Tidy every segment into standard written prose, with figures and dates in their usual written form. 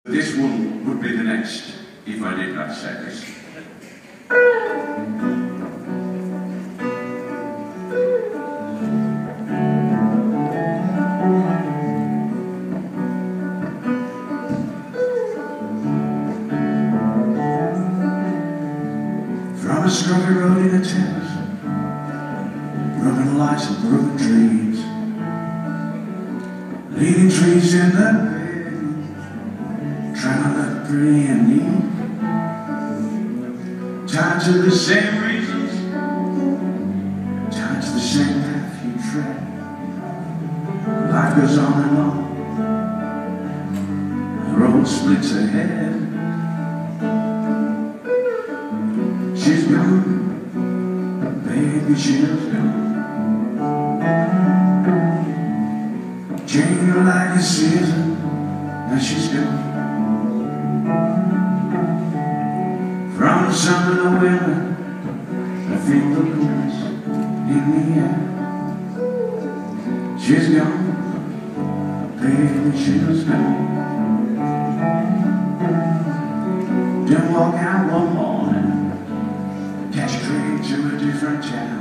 This one would be the next if I did not say this. From a scruffy road in a tent, broken lights and broken dreams, leaning trees in the rain, trying to look pretty and neat, tied to the same reasons, tied to the same path you tread. Life goes on and on, the road splits ahead. She's gone, baby, she's gone. Changing like a season, now she's gone. From the summer to winter, I feel the blues in the air. She's gone, baby, she's gone. Didn't walk out one morning, catch a train to a different town.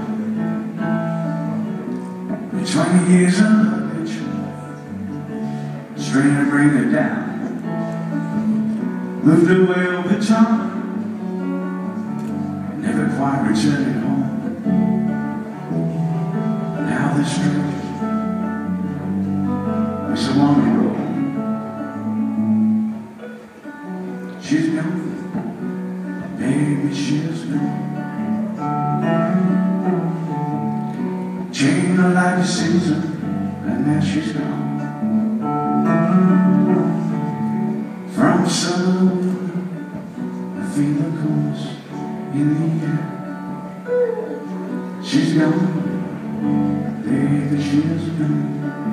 With 20 years of luggage, strain to bring her down. Moved away over time, never quite returning home. Now the street is a woman road. She's gone, baby, she's gone. Chained her like a season, and now she's gone. From summer, I feel the coolness in the air. She's gone, baby, she's gone.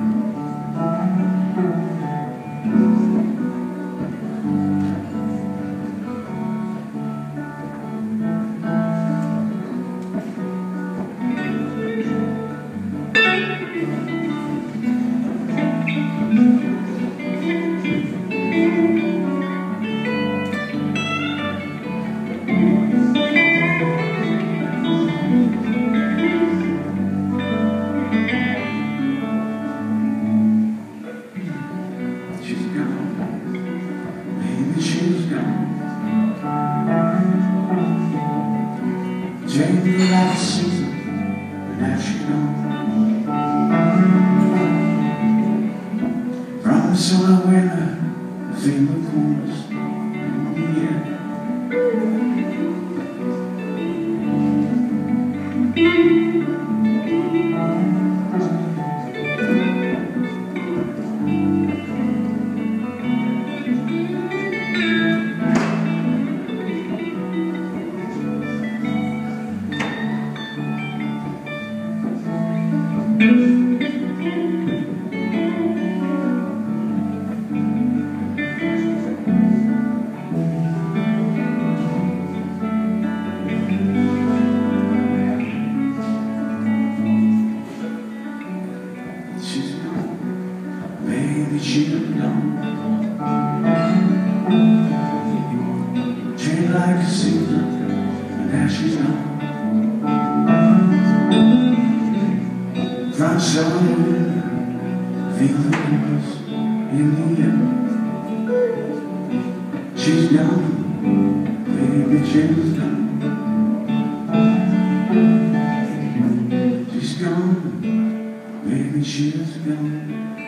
She's gone. Changed the last season, but now she's gone. From the summer winter, I feel the coolness in the air. She's gone, baby, she's gone. Chained like a season, and now she's gone. From summer to winter, feel the coolness in the air. She's gone, baby, she's gone. She's gone, baby, she's gone.